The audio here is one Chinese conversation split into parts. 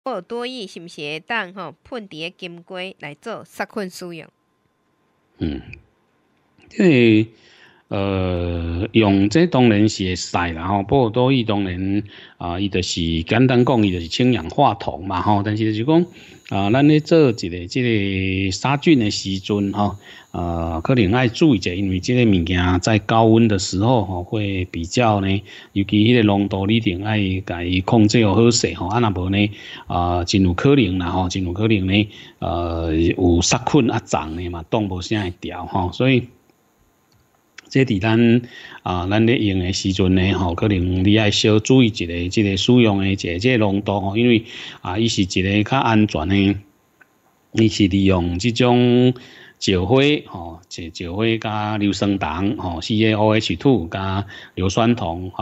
波尔多益是毋是会当喷伫个金龟来做杀菌使用？ 嗯，这个用这当然是会使啦吼，波尔多益当然伊就是简单讲，伊就是氢氧化铜嘛吼，但是就是讲咱咧做一个这个杀菌的时阵吼，可能要注意一下，因为这个物件在高温的时候吼，会比较呢，尤其迄个浓度你一定要甲伊控制好势吼，若无呢真有可能啦吼，真有可能呢有杀菌脏的嘛，挡无啥会掉吼，所以。这伫咱咧用的时阵呢，可能你要小注意一个这个使用的一个这个浓度吼，因为伊是一个较安全的，伊是利用这种石灰石灰加硫酸铜CaOH2 加硫酸铜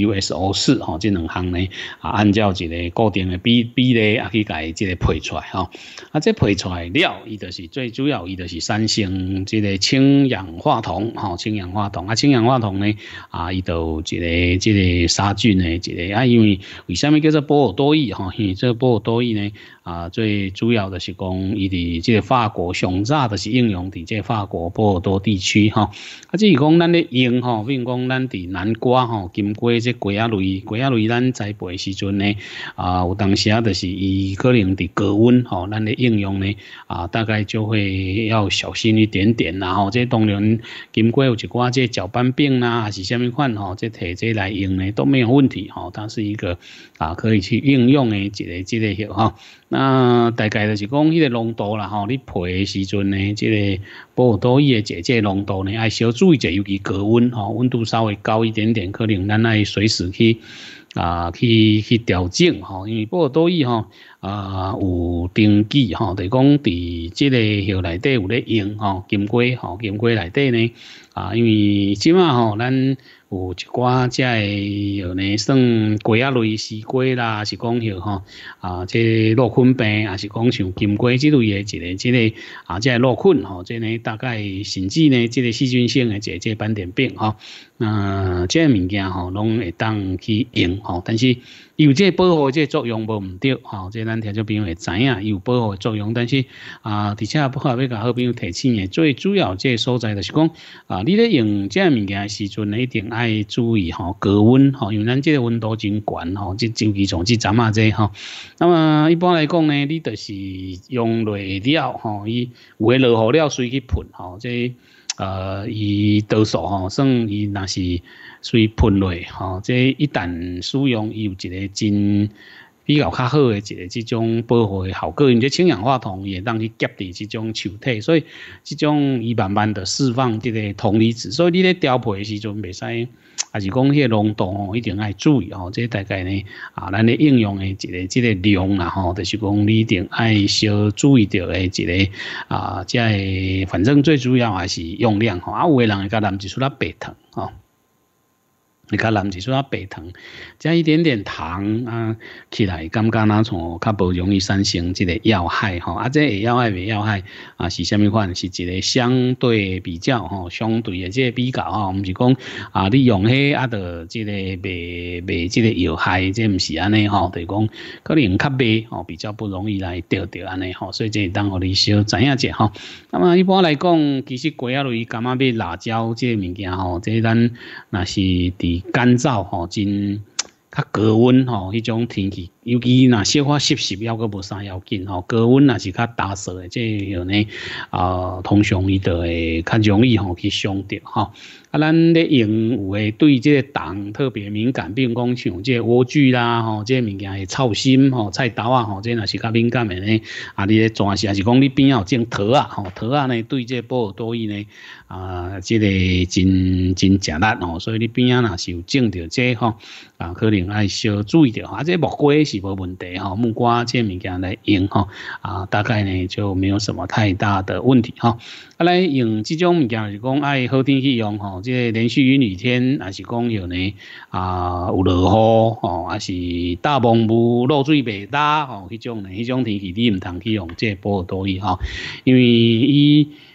CuSO4 这两项呢按照一个固定的比例去甲伊这个配出来这配出来了，伊就是最主要，伊就是产生这个氢氧化铜氢氧化铜氢氧化铜呢伊就有一个这个杀菌的一个因为什么叫做波尔多益因为这个波尔多益呢最主要的是讲伊伫这个法国上早就是应用伫这个法国波尔多地区至于讲咱咧用比如讲咱伫南瓜金瓜这瓜仔类咱栽培时阵呢有当时就是伊可能伫高温咱咧应用呢大概就会要小心一点点啦这当然金瓜有一寡这搅拌饼啦还是什么款这摕这来用呢都没有问题它是一个可以去应用的一个这个那大概就是讲迄个浓度啦你配的时阵呢这个波尔多益的这个浓度呢要小注意一下，尤其高温温度稍微高一点点，可能咱要随时去调整因为波尔多益有登记就是讲伫这个叶内底有咧用金瓜内底呢因为即马咱有一寡这个呢算瓜仔类西瓜啦，是讲这落菌病，还是讲像金瓜这类的一个这个这个落菌这呢大概甚至呢这个细菌性的这个斑点病这个物件拢会当去用但是伊有这个保护这个作用无毋对这咱听众朋友会知影伊有保护的作用，但是而且不好要甲好朋友提醒的最主要这个所在就是讲你咧用这个物件的时阵一定要注意高温因为咱这个温度真高这尤其从这阵这那么一般来讲呢，你就是用落了伊有诶落雨了随去喷这伊多数算伊若是随喷落这一旦使用伊有一个真比较较好的一个这种保护的效果，因为氢氧化铜也当去夹伫这种球体，所以这种伊慢慢的释放这个铜离子，所以你咧调配的时阵袂使，还是讲迄个浓度一定要注意这大概呢咱咧应用的一个这个量啦就是讲你一定要小注意到的一个这个反正最主要还是用量有的人会甲淋一撮白糖你看淋一撮白糖，加一点点糖起来感觉那从较不容易产生这个药害这个药害袂药害是什么款？是一个相对比较相对的这个比较毋是讲你用迄就这个袂这个药害，这毋是安尼就是讲可能较袂比较不容易来得到安尼所以这当互你小知影者那么一般来讲，其实瓜仔类柑仔尾辣椒这个物件这咱若是伫干燥真较高温迄种天气，尤其若小可湿湿还阁无啥要紧高温若是较干燥的这个呢通常伊就会较容易去伤到咱咧用有诶对这个糖特别敏感，比如讲像这个莴苣啦这个物件会臭心菜豆这若是较敏感的呢你咧做是还是讲你边仔有种桃呢对这个波尔多益呢这个真食力所以你边仔若是有种着这可能要小注意着这木瓜是无问题木瓜这个物件来用大概呢就没有什么太大的问题来用这种物件是讲爱好天气用这个连续阴雨天，还是讲有呢有落雨还是大蒙雾落水袂大迄种天气你毋通去用这个波尔多益因为伊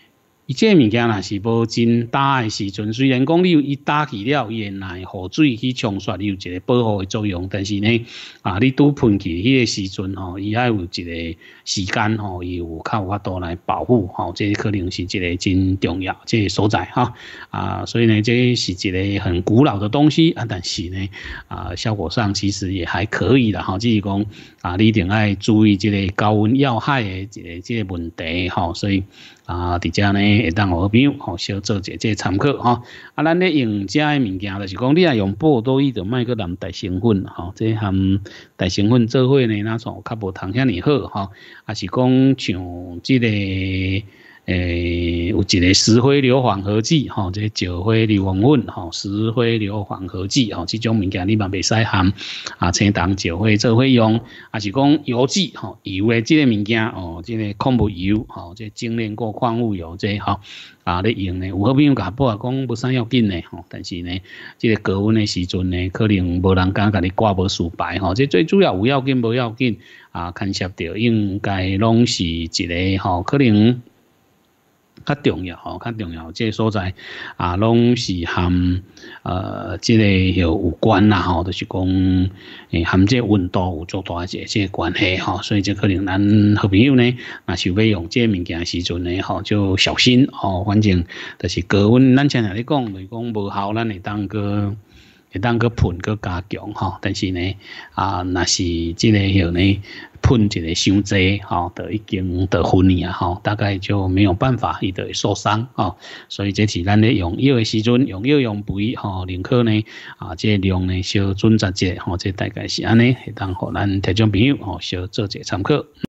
伊这个物件若是无真焦的时阵，虽然讲伊焦去了，伊会拿雨水去冲刷，有一个保护的作用，但是呢，你拄喷去迄个时阵吼，伊还有一个时间吼，伊有较有法度来保护吼，这可能是一个真重要这个所在所以呢，这是一个很古老的东西但是呢，效果上其实也还可以啦只是讲你一定要注意这个高温要害的这个问题所以。伫遮呢会当互好朋友小做一个参考咱咧用遮的物件，就是讲你若用布多伊，就莫去含大成粉这含大成粉做伙呢，那种较无通遐尼好也是讲像这个有一个石灰硫缓和剂这石灰硫磺粉石灰硫缓和剂这种物件你嘛袂使含青铜石灰做伙用，也是讲油剂油的这个物件这个矿物油这精炼过矿物油这咧用呢，有好朋友甲报讲无啥要紧呢但是呢，这个高温的时阵呢，可能无人敢甲你挂无输白这最主要有要紧无要紧牵涉到应该拢是一个可能。较重要这个所在拢是含这个有关啦就是讲含这温度有足大这个关系所以这可能咱好朋友呢，若是要用这物件时阵呢就小心反正就是高温，咱像咧讲，就是讲无效，咱会当个喷个加强但是呢若是这个药呢喷一个伤济就已经得昏去大概就没有办法，伊就会受伤所以这是咱咧用药的时阵，用药用肥宁可呢这个量呢小准则者这大概是安尼，会当互咱听众朋友小做一个参考